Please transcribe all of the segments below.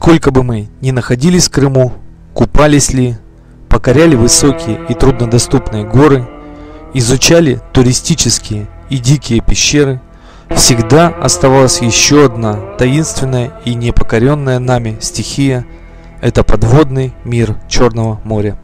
Сколько бы мы ни находились в Крыму, купались ли, покоряли высокие и труднодоступные горы, изучали туристические и дикие пещеры, всегда оставалась еще одна таинственная и непокоренная нами стихия – это подводный мир Черного моря.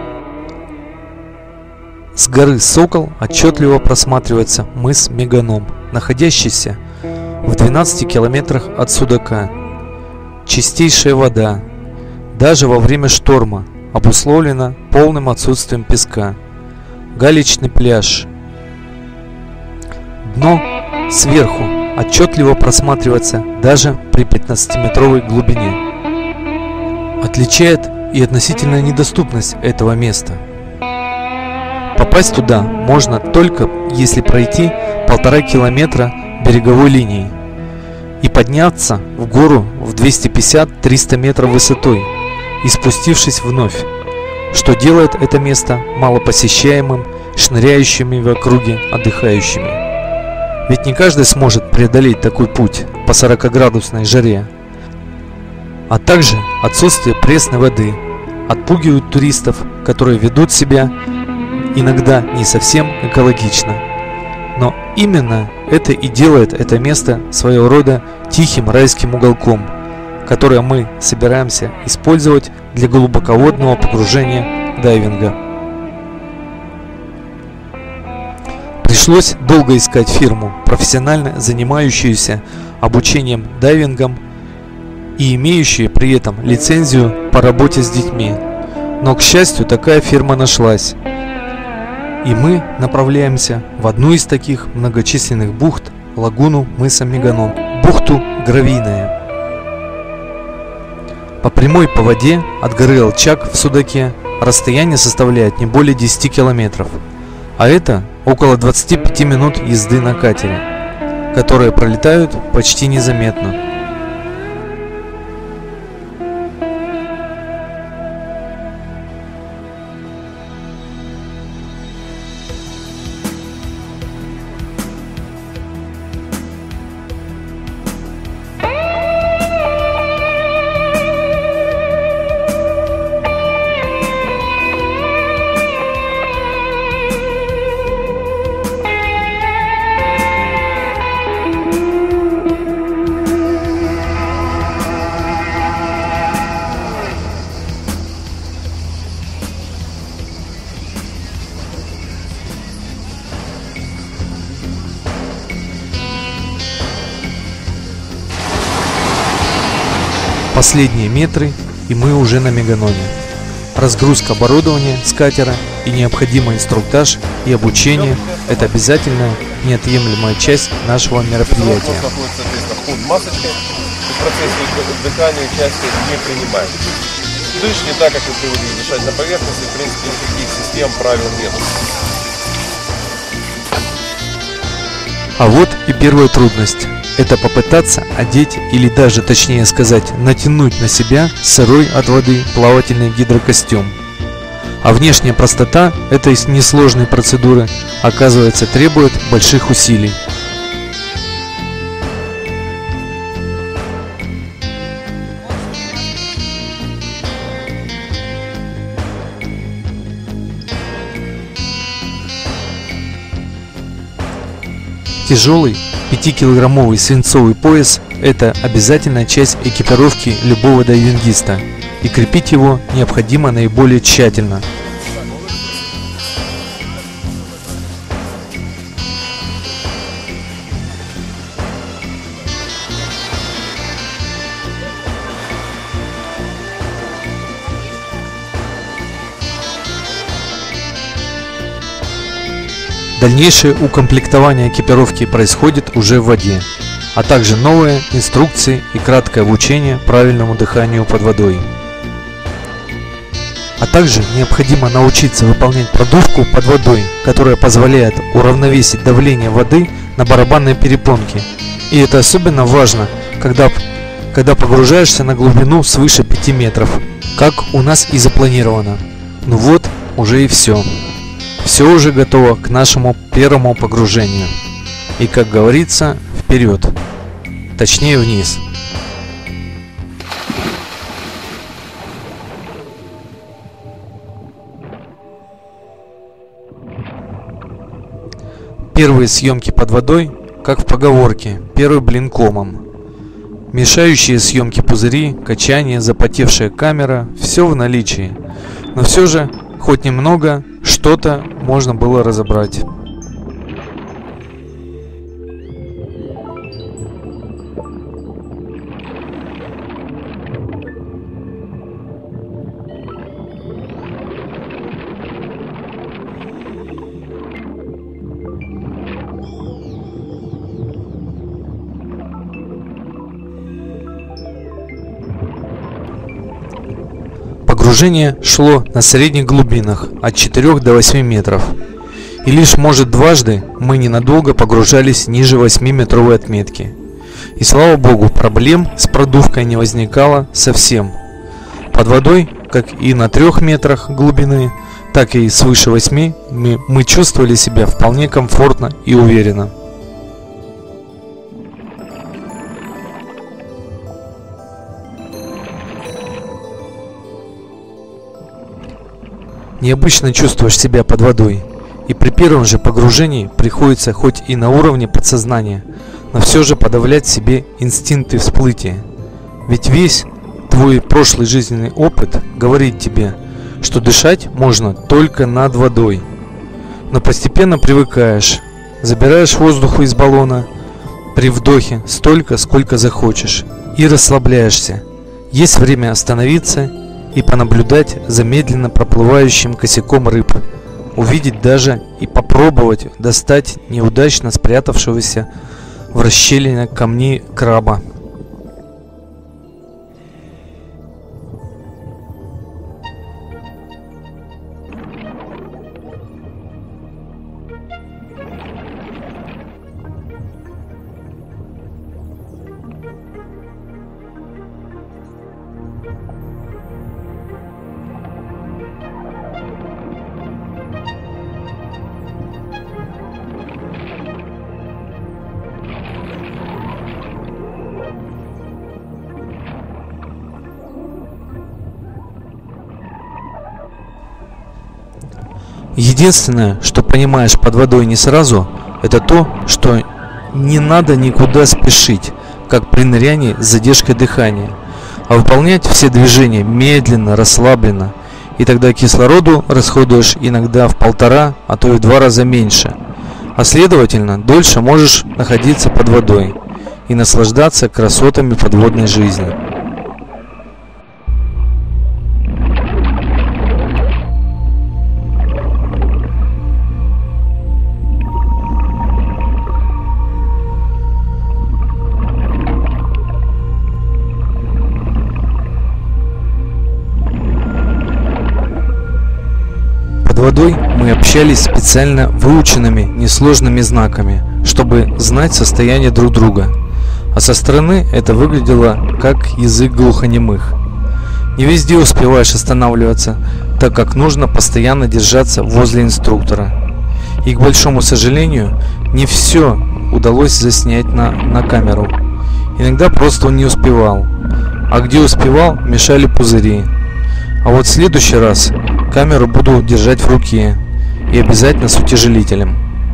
С горы Сокол отчетливо просматривается мыс Меганом, находящийся в 12 километрах от Судака. Чистейшая вода, даже во время шторма, обусловлена полным отсутствием песка. Галечный пляж. Дно сверху отчетливо просматривается даже при 15-метровой глубине. Отличает и относительная недоступность этого места. Попасть туда можно только если пройти 1,5 километра береговой линии и подняться в гору в 250-300 метров высотой и спустившись вновь, что делает это место малопосещаемым шныряющими в округе отдыхающими. Ведь не каждый сможет преодолеть такой путь по 40-градусной жаре, а также отсутствие пресной воды отпугивают туристов, которые ведут себя иногда не совсем экологично. Но именно это и делает это место своего рода тихим райским уголком, которое мы собираемся использовать для глубоководного погружения дайвинга. Пришлось долго искать фирму, профессионально занимающуюся обучением дайвингом и имеющую при этом лицензию по работе с детьми. Но, к счастью, такая фирма нашлась. И мы направляемся в одну из таких многочисленных бухт, лагуну мыса Меганом, бухту Гравийная. По прямой по воде от горы Алчак в Судаке расстояние составляет не более 10 километров, а это около 25 минут езды на катере, которые пролетают почти незаметно. Последние метры, и мы уже на Меганоне. Разгрузка оборудования с катера и необходимый инструктаж и обучение – это обязательная, неотъемлемая часть нашего мероприятия. Масочкой, в процессе дыхания участия не принимаем. Дышь не так, как вы привыкли дышать на поверхности, в принципе, никаких систем, правил нет. А вот и первая трудность. Это попытаться одеть или даже, точнее сказать, натянуть на себя сырой от воды плавательный гидрокостюм. А внешняя простота этой несложной процедуры, оказывается, требует больших усилий. Тяжелый 5-килограммовый свинцовый пояс – это обязательная часть экипировки любого дайвингиста, и крепить его необходимо наиболее тщательно. Дальнейшее укомплектование экипировки происходит уже в воде, а также новые инструкции и краткое обучение правильному дыханию под водой. А также необходимо научиться выполнять продувку под водой, которая позволяет уравновесить давление воды на барабанной перепонке. И это особенно важно, когда погружаешься на глубину свыше 5 метров, как у нас и запланировано. Ну вот, уже и все. Все уже готово к нашему первому погружению. И, как говорится, вперед. Точнее, вниз. Первые съемки под водой, как в поговорке, первый блин комом. Мешающие съемки пузыри, качание, запотевшая камера – все в наличии. Но все же, хоть немного, что-то можно было разобрать. Погружение шло на средних глубинах от 4 до 8 метров. И лишь, может, дважды мы ненадолго погружались ниже 8-метровой отметки. И слава богу, проблем с продувкой не возникало совсем. Под водой, как и на 3 метрах глубины, так и свыше 8 мы чувствовали себя вполне комфортно и уверенно. Необычно чувствуешь себя под водой, и при первом же погружении приходится хоть и на уровне подсознания, но все же подавлять в себе инстинкты всплытия. Ведь весь твой прошлый жизненный опыт говорит тебе, что дышать можно только над водой. Но постепенно привыкаешь, забираешь воздух из баллона при вдохе столько, сколько захочешь, и расслабляешься. Есть время остановиться и понаблюдать за медленно проплывающим косяком рыб, увидеть даже и попробовать достать неудачно спрятавшегося в расщелине камней краба. Единственное, что понимаешь под водой не сразу, это то, что не надо никуда спешить, как при нырянии с задержкой дыхания, а выполнять все движения медленно, расслабленно, и тогда кислороду расходуешь иногда в 1,5, а то и в 2 раза меньше, а следовательно, дольше можешь находиться под водой и наслаждаться красотами подводной жизни. Под водой мы общались специально выученными несложными знаками, чтобы знать состояние друг друга, а со стороны это выглядело как язык глухонемых. Не везде успеваешь останавливаться, так как нужно постоянно держаться возле инструктора. И, к большому сожалению, не все удалось заснять на камеру. Иногда просто он не успевал, а где успевал, мешали пузыри. А вот в следующий раз камеру буду держать в руке и обязательно с утяжелителем.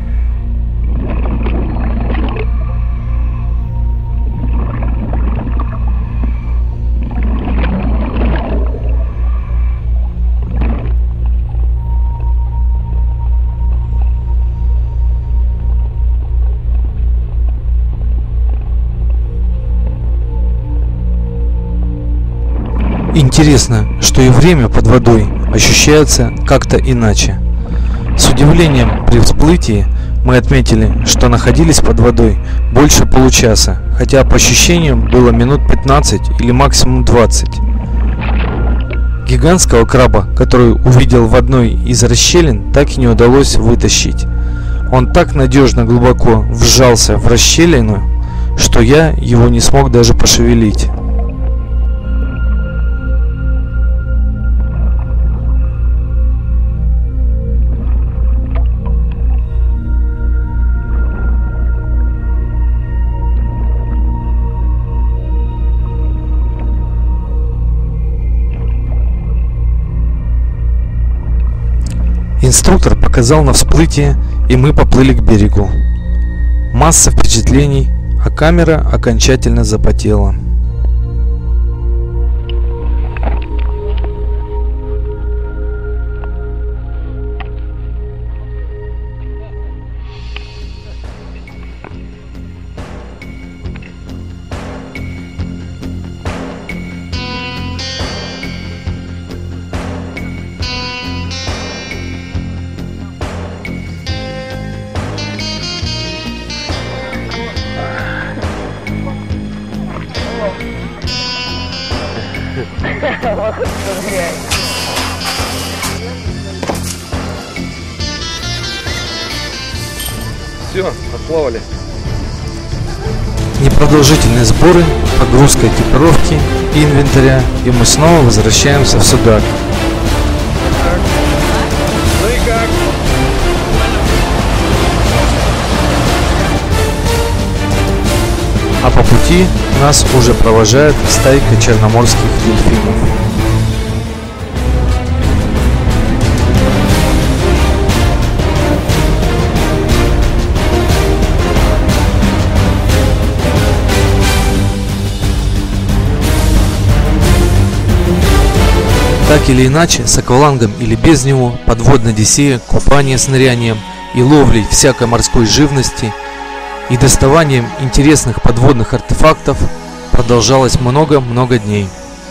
Интересно, что и время под водой ощущается как-то иначе. С удивлением при всплытии мы отметили, что находились под водой больше получаса, хотя по ощущениям было минут 15 или максимум 20. Гигантского краба, который увидел в одной из расщелин, так и не удалось вытащить. Он так надежно глубоко вжался в расщелину, что я его не смог даже пошевелить. Инструктор показал на всплытие, и мы поплыли к берегу. Масса впечатлений, а камера окончательно запотела. Все, отплавали. Непродолжительные сборы, погрузка экипировки и инвентаря, и мы снова возвращаемся в Судак. Ну и как? А по пути нас уже провожает стайка черноморских дельфинов. Так или иначе, с аквалангом или без него, подводная одиссея, купание с нырянием и ловлей всякой морской живности и доставанием интересных подводных артефактов продолжалось много-много дней.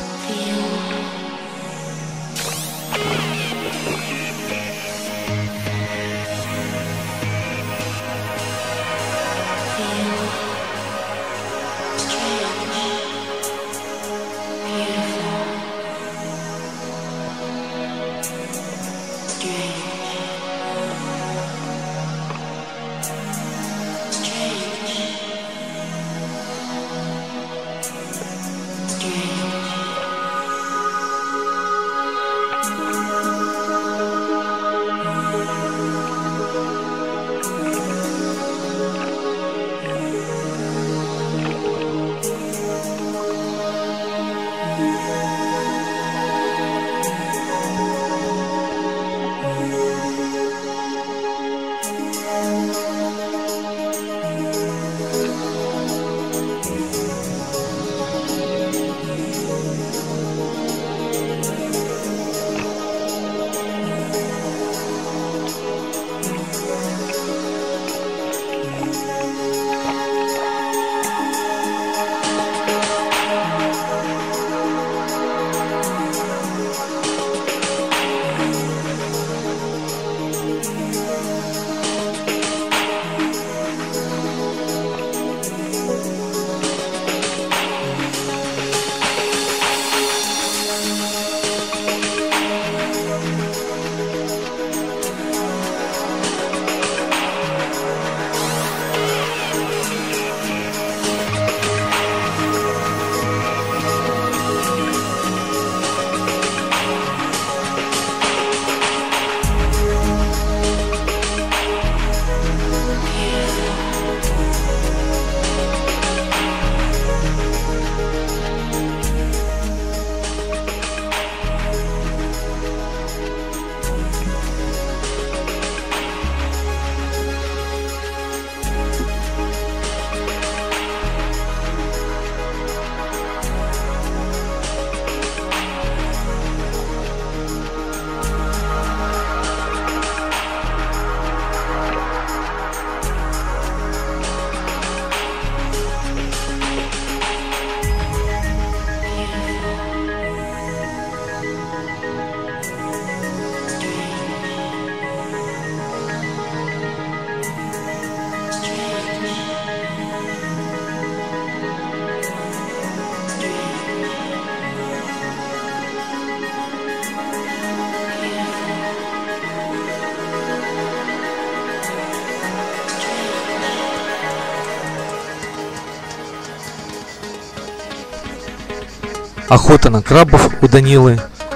Охота на крабов у Данилы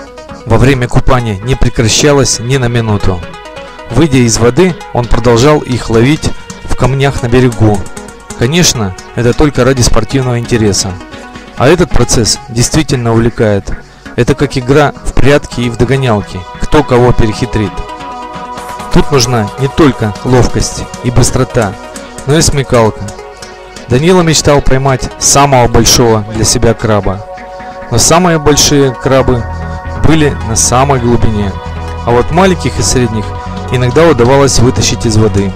во время купания не прекращалась ни на минуту. Выйдя из воды, он продолжал их ловить в камнях на берегу. Конечно, это только ради спортивного интереса. А этот процесс действительно увлекает. Это как игра в прятки и в догонялки, кто кого перехитрит. Тут нужна не только ловкость и быстрота, но и смекалка. Данила мечтал поймать самого большого для себя краба. Но самые большие крабы были на самой глубине, а вот маленьких и средних иногда удавалось вытащить из воды.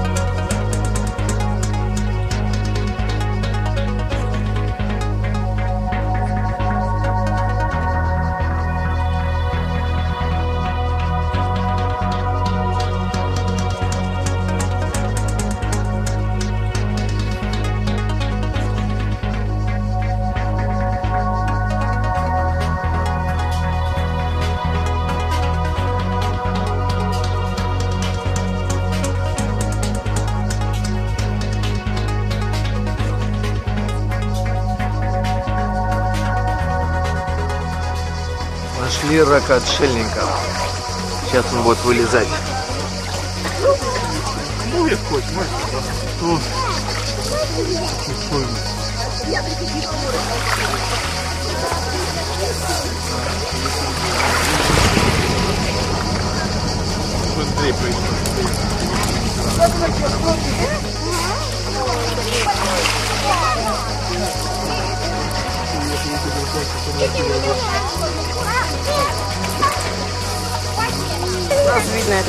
Нашли рака-отшельника. Сейчас он будет вылезать. Видно, это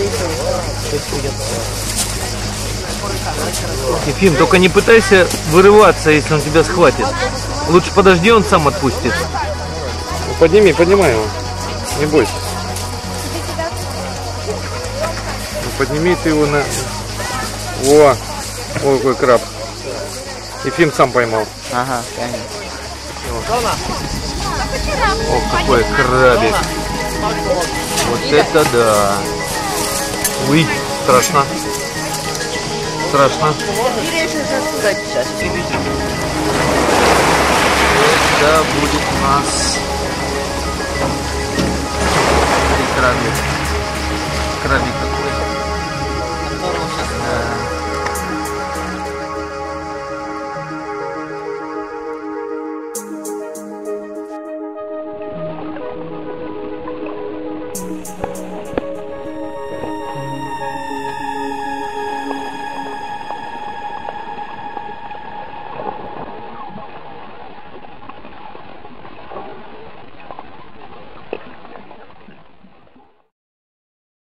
Ефим, только не пытайся вырываться, если он тебя схватит. Лучше подожди, он сам отпустит. Ну, поднимай его. Не бойся. Ну, подними ты его на... О, какой краб. Ефим сам поймал. Ага, конечно. О, какой крабик. Вот это да. Ui, страшно. Страшно. Это будет у нас крабик. Крабик.